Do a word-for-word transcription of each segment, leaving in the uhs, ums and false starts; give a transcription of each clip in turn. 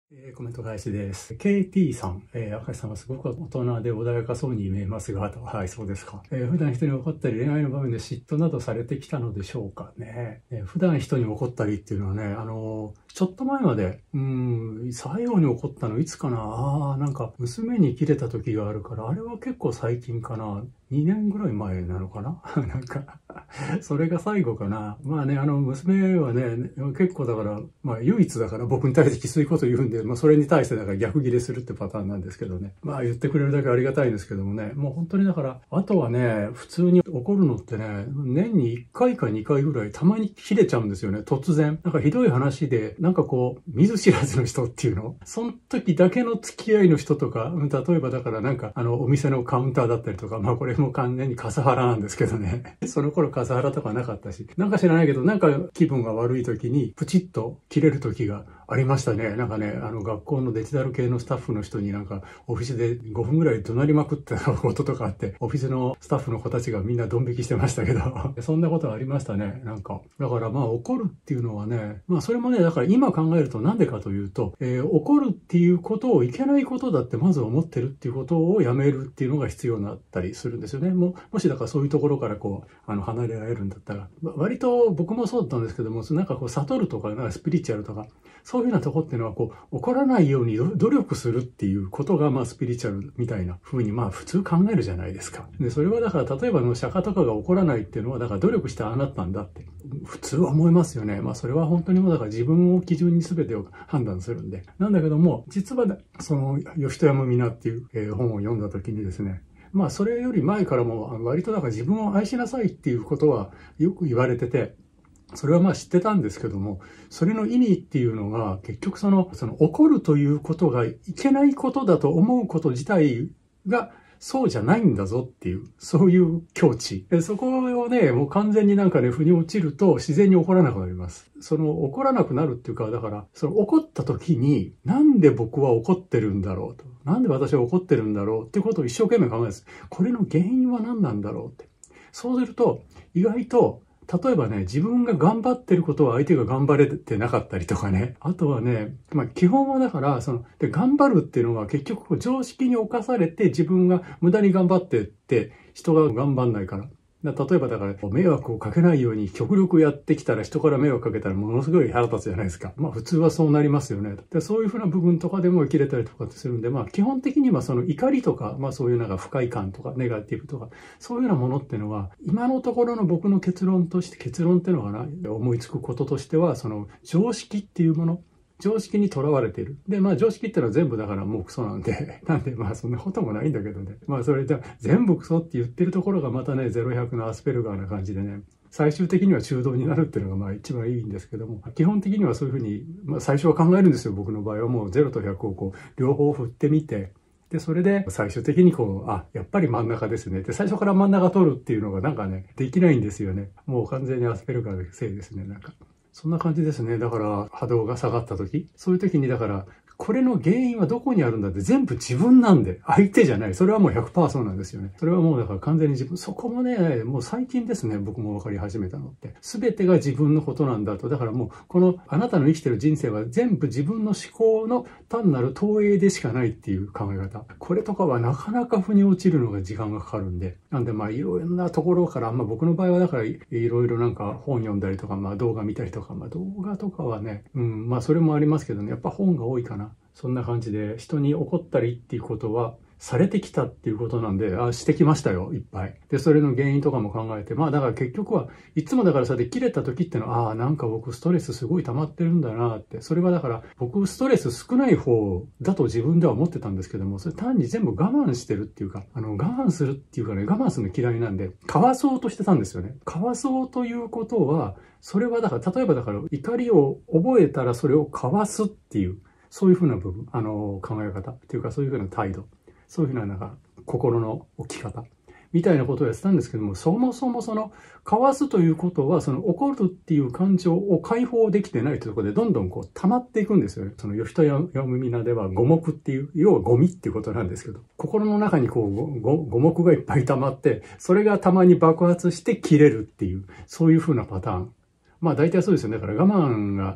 えー、コメント返しです。ケーティー さん、えー、赤石さんはすごく大人で穏やかそうに見えますが、はい、そうですか。えー、普段人に怒ったり恋愛の場面で嫉妬などされてきたのでしょうかね。えー、普段人に怒ったりっていうのはね、あのー、ちょっと前まで、うーん、最後に怒ったのいつかな。ああ、なんか娘に切れた時があるから、あれは結構最近かな。にねんぐらい前なのかななんかそれが最後かな。まあね、あの、娘はね、結構だから、まあ唯一だから僕に対してきついこと言うんで、まあそれに対してだから逆ギレするってパターンなんですけどね。まあ言ってくれるだけありがたいんですけどもね。もう本当にだから、あとはね、普通に怒るのってね、年にいっかいかにかいぐらいたまに切れちゃうんですよね。突然。なんかひどい話で、なんかこう、見ず知らずの人っていうの。その時だけの付き合いの人とか、例えばだからなんか、あの、お店のカウンターだったりとか、まあこれもう完全にカスハラなんですけどね。その頃カスハラとかなかったし。なんか知らないけど、なんか気分が悪い時にプチッと切れる時がありましたね。なんかね、あの学校のデジタル系のスタッフの人になんかオフィスでごふんぐらい怒鳴りまくってたこととかあって、オフィスのスタッフの子たちがみんなドン引きしてましたけど、そんなことありましたね。なんか。だからまあ怒るっていうのはね、まあそれもね、だから今考えるとなんでかというと、えー、怒るっていうことをいけないことだってまず思ってるっていうことをやめるっていうのが必要になったりするんですよね。ももしだからそういうところからこう、あの離れられるんだったら、割と僕もそうだったんですけども、なんかこう悟るとか、なんかスピリチュアルとか、そういうようなとこっていうのはこう、怒らないように努力するっていうことがまあスピリチュアルみたいな風にまあ普通考えるじゃないですか。で、それはだから例えばの釈迦とかが怒らないっていうのはだから努力してああなったんだって普通は思いますよね。まあそれは本当にもうだから自分を基準に全てを判断するんで。なんだけども、実はその吉戸山皆っていう本を読んだ時にですね、まあそれより前からも割とだから自分を愛しなさいっていうことはよく言われてて、それはまあ知ってたんですけども、それの意味っていうのが結局その、その怒るということがいけないことだと思うこと自体がそうじゃないんだぞっていう、そういう境地。でそこをね、もう完全になんかね、腑に落ちると自然に怒らなくなります。その怒らなくなるっていうか、だから、その怒った時に、なんで僕は怒ってるんだろうと。なんで私は怒ってるんだろうっていうことを一生懸命考えます。これの原因は何なんだろうって。そうすると、意外と、例えばね、自分が頑張ってることは相手が頑張れてなかったりとかね。あとはね、まあ基本はだから、その、で、頑張るっていうのは結局常識に侵されて自分が無駄に頑張ってって人が頑張んないから。例えばだから、迷惑をかけないように極力やってきたら人から迷惑かけたらものすごい腹立つじゃないですか。まあ普通はそうなりますよね。でそういうふうな部分とかでも切れたりとかするんで、まあ基本的にはその怒りとか、まあそういうなんか不快感とかネガティブとか、そういうようなものっていうのは、今のところの僕の結論として、結論っていうのかな、思いつくこととしては、その常識っていうもの、常識にとらわれている。で、まあ常識ってのは全部だからもうクソなんで、なんでまあそんなこともないんだけどね。まあそれじゃ全部クソって言ってるところがまたね、ゼロひゃくのアスペルガーな感じでね、最終的には中道になるっていうのがまあ一番いいんですけども、基本的にはそういうふうに、まあ最初は考えるんですよ。僕の場合はもうゼロとひゃくをこう、両方振ってみて、で、それで最終的にこう、あ、やっぱり真ん中ですね。で、最初から真ん中取るっていうのがなんかね、できないんですよね。もう完全にアスペルガーのせいですね、なんか。そんな感じですね。だから波動が下がった時、そういう時にだから、これの原因はどこにあるんだって全部自分なんで、相手じゃない。それはもう ひゃくパーセント そうなんですよね。それはもうだから完全に自分、そこもね、もう最近ですね、僕も分かり始めたのって。全てが自分のことなんだと。だからもう、このあなたの生きてる人生は全部自分の思考の単なる投影でしかないっていう考え方。これとかはなかなか腑に落ちるのが時間がかかるんで。なんでまあいろんなところから、まあ僕の場合はだからいろいろなんか本読んだりとか、まあ動画見たりとか、まあ動画とかはね、うん、まあそれもありますけどね、やっぱ本が多いかな。そんな感じで人に怒ったりっていうことはされてきたっていうことなんで、あ、してきましたよ、いっぱい。で、それの原因とかも考えて、まあだから結局はいつもだからさで切れた時ってのは、ああ、なんか僕ストレスすごい溜まってるんだなって。それはだから僕ストレス少ない方だと自分では思ってたんですけども、それ単に全部我慢してるっていうか、あの我慢するっていうかね、我慢するの嫌いなんで、かわそうとしてたんですよね。かわそうということは、それはだから、例えばだから怒りを覚えたらそれをかわすっていう、そういうふうな部分、あの、考え方っていうか、そういうふうな態度、そういうふうな、なんか、心の置き方、みたいなことをやってたんですけども、そもそもその、かわすということは、その、怒るっていう感情を解放できてないということで、どんどんこう、溜まっていくんですよね。その、吉田山皆では、五目っていう、要はゴミっていうことなんですけど、心の中にこう、ご五目がいっぱい溜まって、それがたまに爆発して切れるっていう、そういうふうなパターン。まあ、大体そうですよね。だから我慢が、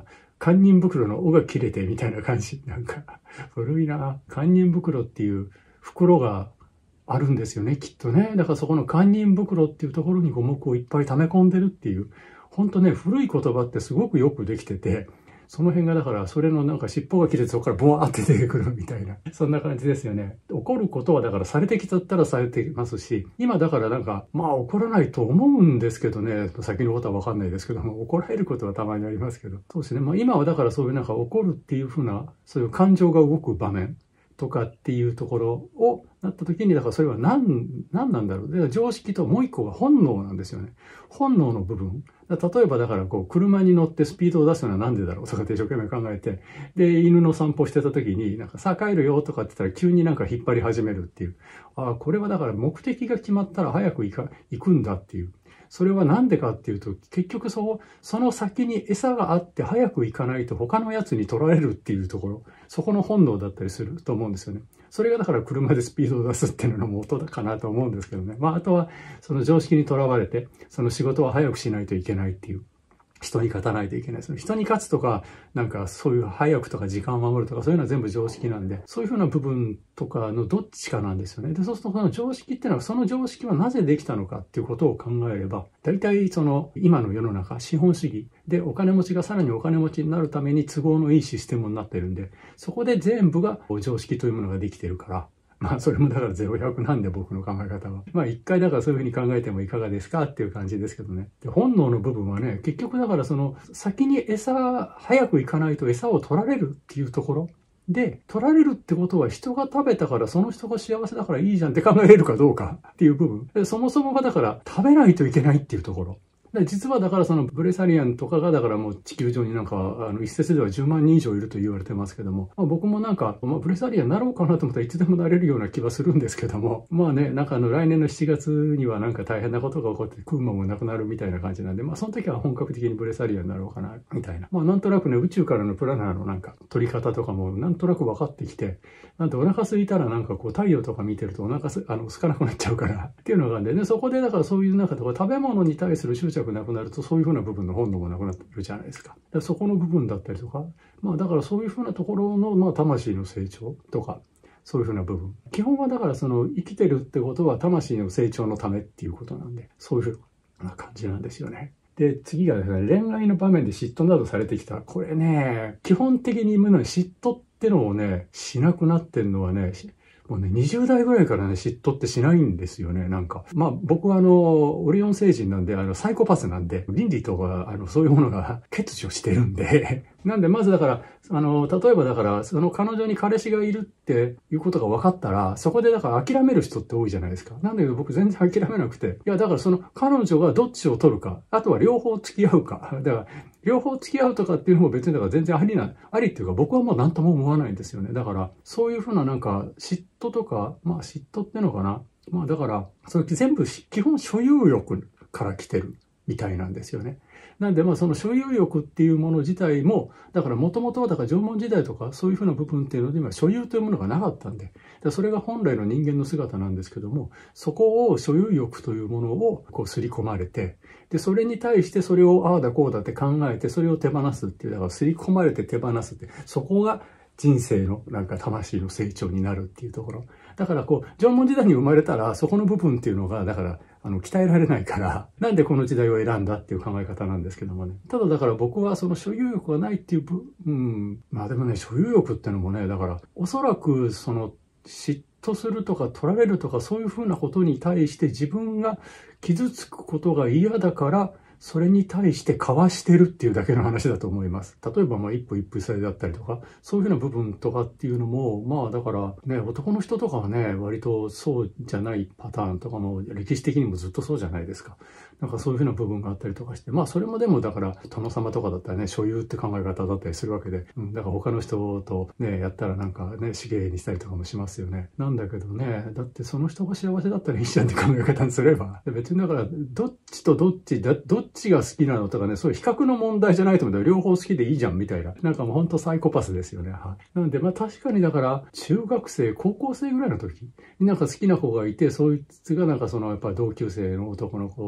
堪忍袋の尾が切れてみたいな感じ。なんか、古いな。堪忍袋っていう袋があるんですよね、きっとね。だからそこの堪忍袋っていうところに五目をいっぱい溜め込んでるっていう、ほんとね、古い言葉ってすごくよくできてて、その辺がだから、それのなんか尻尾が切れてそこからボワーって出てくるみたいな。そんな感じですよね。怒ることはだからされてきちゃったらされてますし、今だからなんか、まあ怒らないと思うんですけどね、先のことはわかんないですけども、怒られることはたまにありますけど。そうですね。まあ今はだからそういうなんか怒るっていうふうな、そういう感情が動く場面とかっていうところをなった時に、だからそれは何、何なんだろう。で、常識ともう一個が本能なんですよね。本能の部分。例えばだからこう車に乗ってスピードを出すのはなんでだろうとかって一生懸命考えて、で、犬の散歩してた時になんかさあ帰るよとかって言ったら急になんか引っ張り始めるっていう。ああ、これはだから目的が決まったら早く行か、行くんだっていう。それはなんでかっていうと、結局そう、その先に餌があって早く行かないと他のやつに取られるっていうところ、そこの本能だったりすると思うんですよね。それがだから車でスピードを出すっていうのの元だかなと思うんですけどね。まああとはその常識にとらわれて、その仕事は早くしないといけないっていう。人に勝たないといけないです。人に勝つとか、なんかそういう早くとか時間を守るとか、そういうのは全部常識なんで、そういうふうな部分とかのどっちかなんですよね。で、そうするとその常識っていうのは、その常識はなぜできたのかっていうことを考えれば、大体その今の世の中、資本主義でお金持ちがさらにお金持ちになるために都合のいいシステムになってるんで、そこで全部が常識というものができてるから、まあそれもだからゼロひゃくなんで僕の考え方は。まあ一回だからそういうふうに考えてもいかがですかっていう感じですけどね。で本能の部分はね、結局だからその先に餌、早く行かないと餌を取られるっていうところ。で、取られるってことは人が食べたからその人が幸せだからいいじゃんって考えれるかどうかっていう部分。でそもそもがだから食べないといけないっていうところ。で実はだからそのブレサリアンとかがだからもう地球上になんかあの一説ではじゅうまんにん以上いると言われてますけども、まあ、僕もなんか、まあ、ブレサリアンになろうかなと思ったらいつでもなれるような気はするんですけども、まあね、なんかあの来年のしちがつにはなんか大変なことが起こって食うもんもなくなるみたいな感じなんで、まあその時は本格的にブレサリアンになろうかなみたいな。まあなんとなくね、宇宙からのプラナーのなんか取り方とかもなんとなく分かってきて、なんてお腹空いたらなんかこう太陽とか見てるとお腹すあの空かなくなっちゃうからっていうのがあるんでね、そこでだからそういう中とか食べ物に対する執着なくなるとそういういうふうな部分の本能もなくなってるじゃないですか。だからそこの部分だったりとか、まあだからそういうふうなところの、まあ魂の成長とか、そういうふうな部分。基本はだからその生きてるってことは魂の成長のためっていうことなんで、そういうふうな感じなんですよね。で、次がですね、恋愛の場面で嫉妬などされてきた。これね、基本的に今の嫉妬ってのをね、しなくなってんのはね、もうね、にじゅう代ぐらいからね、嫉妬ってしないんですよね、なんか。まあ、僕はあの、オリオン星人なんで、あの、サイコパスなんで、倫理とか、あの、そういうものが欠如してるんで、なんで、まずだから、あの、例えばだから、その彼女に彼氏がいるっていうことが分かったら、そこでだから諦める人って多いじゃないですか。なんだけど僕全然諦めなくて。いや、だからその彼女がどっちを取るか、あとは両方付き合うか。だから、両方付き合うとかっていうのも別にだから全然ありな、ありっていうか僕はもう何とも思わないんですよね。だから、そういうふうななんか嫉妬とか、まあ嫉妬ってのかな。まあだから、それ全部基本所有欲から来てるみたいなんですよね。なんでまあその所有欲っていうもの自体も、だからもともとはだから縄文時代とかそういうふうな部分っていうので今所有というものがなかったんで、それが本来の人間の姿なんですけども、そこを所有欲というものをこう刷り込まれて、で、それに対してそれをああだこうだって考えて、それを手放すっていう、だから刷り込まれて手放すって、そこが人生のなんか魂の成長になるっていうところ。だからこう、縄文時代に生まれたら、そこの部分っていうのが、だから、あの、鍛えられないから、なんでこの時代を選んだっていう考え方なんですけどもね。ただだから僕はその所有欲がないっていう部、うん、まあでもね、所有欲ってのもね、だから、おそらくその、嫉妬するとか取られるとかそういうふうなことに対して自分が傷つくことが嫌だから、それに対してかわしてるっていうだけの話だと思います。例えば、まあ、一歩一歩差だったりとか、そういうふうな部分とかっていうのも、まあ、だからね、男の人とかはね、割とそうじゃないパターンとかも、歴史的にもずっとそうじゃないですか。なんかそういうふうな部分があったりとかして、まあ、それもでも、だから、殿様とかだったらね、所有って考え方だったりするわけで、うん、だから他の人とね、やったらなんかね、資源にしたりとかもしますよね。なんだけどね、だってその人が幸せだったらいいじゃんって考え方にすれば、別にだから、どっちとどっちだ、どっちが好きなのとかね、そういう比較の問題じゃないと思うんだよ。両方好きでいいじゃんみたいな。なんかもうほんとサイコパスですよね。はい。なんで、まあ確かにだから、中学生、高校生ぐらいの時になんか好きな子がいて、そいつがなんかそのやっぱり同級生の男の子と付き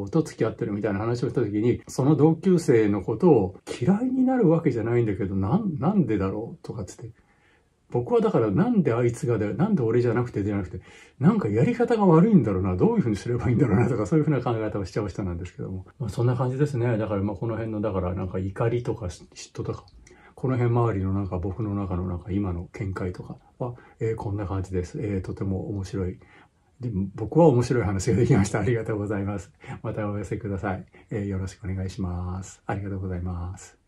き合ってるみたいな話をした時に、その同級生のことを嫌いになるわけじゃないんだけど、なん、なんでだろうとかっつって。僕はだからなんであいつがだよ、なんで俺じゃなくてじゃなくて、なんかやり方が悪いんだろうな、どういうふうにすればいいんだろうなとか、そういうふうな考え方をしちゃう人なんですけども。まあ、そんな感じですね。だからまあこの辺の、だからなんか怒りとか嫉妬とか、この辺周りのなんか僕の中のなんか今の見解とかは、えー、こんな感じです。えー、とても面白い。で僕は面白い話ができました。ありがとうございます。またお寄せください。えー、よろしくお願いします。ありがとうございます。